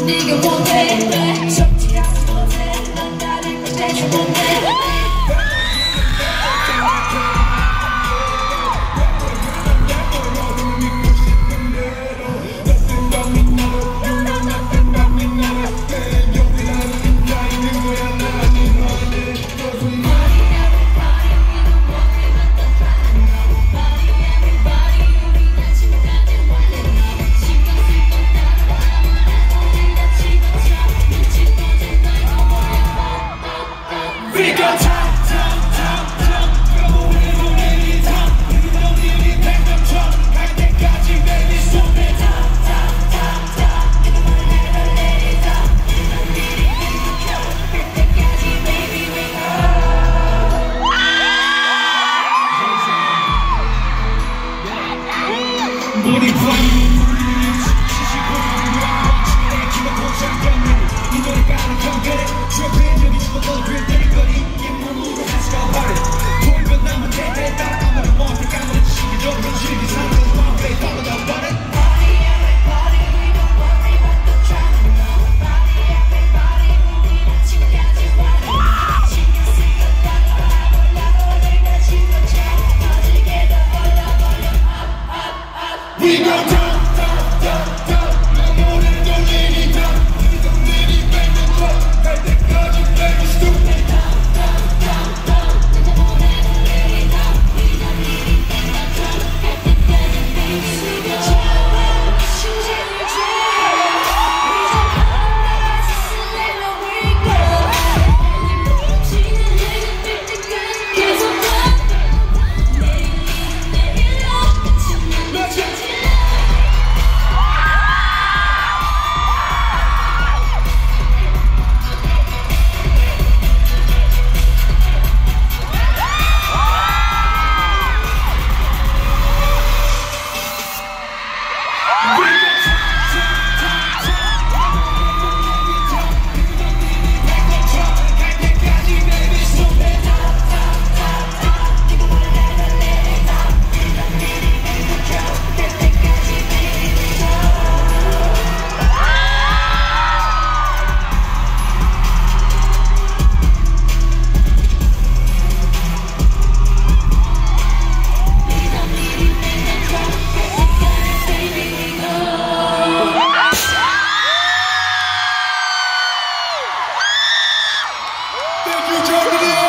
네가 원해 적지 않은 너네 난 나를 끝내줘 원해 우리 We go down, down, down, down. 내 노래를 돌리니 down. 우리 동네니 뱅뱅 drop. 갈 때까지 baby stupid. Down, down, down, down. 내 노래를 돌리니 down. 우리 동네니 뱅뱅 drop. 갈 때까지 baby stupid. 심장을 죄. 이제 하나가 쓸래 no we go. 지는 내가 뜰 때까지 계속 down. 내일로 끝이 Thank you, Germany!